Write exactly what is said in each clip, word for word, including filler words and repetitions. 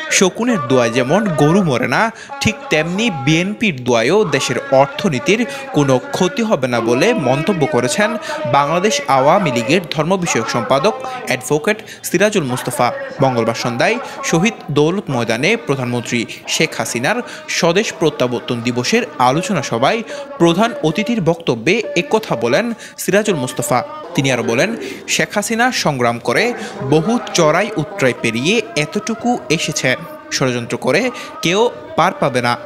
শকুনের দোয়ায় যেমন গরু মরে না, ঠিক তেমনি বিএনপির দোয়ায়ও দেশের অর্থনীতির কোনো ক্ষতি হবে না বলে মন্তব্য করেছেন বাংলাদেশ আওয়ামী লীগের ধর্ম বিষয়ক সম্পাদক অ্যাডভোকেট সিরাজুল মুস্তফা। মঙ্গলবার সন্ধ্যায় শহীদ দৌলত ময়দানে প্রধানমন্ত্রী শেখ হাসিনার স্বদেশ প্রত্যাবর্তন দিবসের আলোচনা সভায় প্রধান অতিথির বক্তব্যে একথা বলেন সিরাজুল মুস্তফা। তিনি আরও বলেন, শেখ হাসিনা সংগ্রাম করে বহু চড়াই উতরাই পেরিয়ে এতটুকু এসেছে, ষড়যন্ত্র করে কেউ পার পাবে না।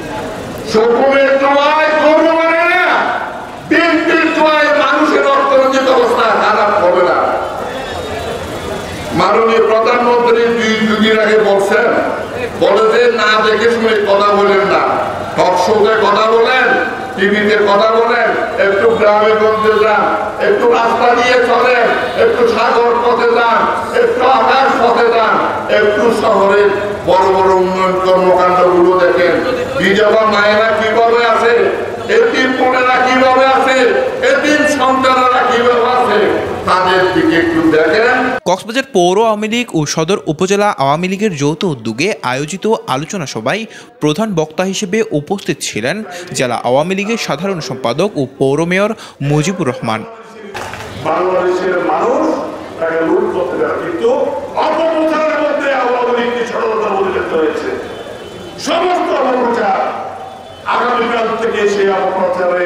মাননীয় প্রধানমন্ত্রী দুই যুগের আগে বলছেন, বলে যে না দেখে শুনে কথা বলেন না, টক শোতে কথা বলেন, টিভিতে কথা বলেন, একটু গ্রামে গঞ্জে যান, একটু রাস্তা দিয়ে চলেন, একটু সাগর পথে যান, একটু আকাশ পথে যান, একটু শহরের বড় বড় উন্নয়ন কর্মকাণ্ড গুলো দেখেন। বিধবা মায়েরা কিভাবে আছে, এতিম বোনেরা কিভাবে আছে, এতিম সন্তানেরা কিভাবে আছে, তাদের দিকে একটু দেখেন। কক্সবাজার পৌর আওয়ামী লীগ ও সদর উপজেলা আওয়ামী লীগের যৌথ উদ্যোগে আয়োজিত আলোচনা সভায় প্রধান বক্তা হিসেবে উপস্থিত ছিলেন জেলা আওয়ামী লীগের সাধারণ সম্পাদক ও পৌর মেয়র মুজিবুর রহমান। বাংলাদেশের মানুষ তাকে লুট করতে পারে, কিন্তু অপপ্রচারের মধ্যে আওয়ামী লীগকে ষড়যন্ত্র পরিণত হয়েছে। সমস্ত অপপ্রচার আগামীকাল থেকে সেই অপপ্রচারে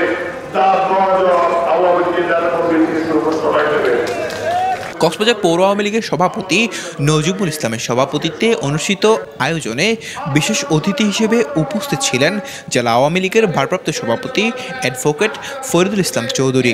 কক্সবাজার পৌর আওয়ামী লীগের সভাপতি নজিবুল ইসলামের সভাপতিত্বে অনুষ্ঠিত আয়োজনে বিশেষ অতিথি হিসেবে উপস্থিত ছিলেন জেলা আওয়ামী লীগের ভারপ্রাপ্ত সভাপতি অ্যাডভোকেট ফরিদুল ইসলাম চৌধুরী।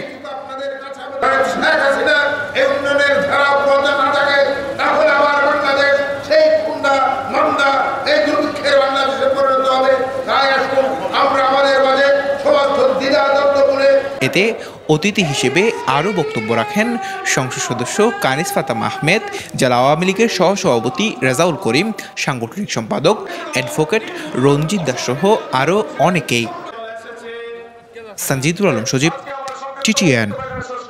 এতে অতিথি হিসেবে আরও বক্তব্য রাখেন সংসদ সদস্য কানিস ফাতাম আহমেদ, জেলা আওয়ামী লীগের সহসভাপতি রেজাউল করিম, সাংগঠনিক সম্পাদক অ্যাডভোকেট রঞ্জিত দাস সহ আরও অনেকেই। সঞ্জিদুল আলম সজীব, টিটিএন।